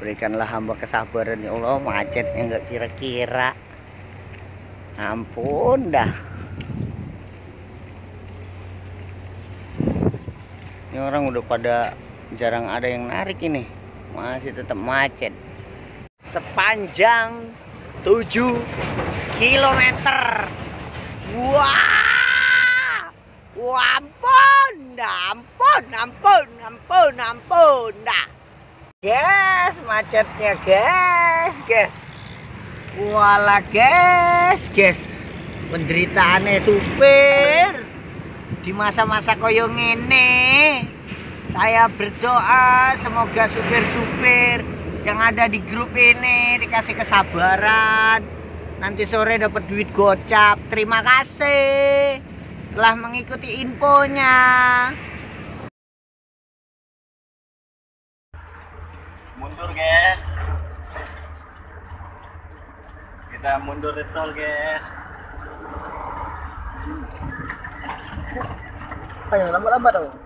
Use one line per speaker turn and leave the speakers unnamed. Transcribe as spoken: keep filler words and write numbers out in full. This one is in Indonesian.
Berikanlah hamba kesabaran ya Allah, macetnya nggak kira-kira. Ampun dah. Ini orang udah pada jarang ada yang narik ini. Masih tetap macet. Sepanjang tujuh kilometer. Wah. Wah, ampun dah, ampun, ampun, ampun, ampun dah. Guys, macetnya guys, guys. Walah guys, guys. Penderitaannya supir di masa-masa koyo ngene. Saya berdoa semoga supir-supir yang ada di grup ini dikasih kesabaran. Nanti sore dapat duit gocap. Terima kasih telah mengikuti infonya.
Mundur guys, kita mundur di tol guys.
Kayak lambat-lambat dong.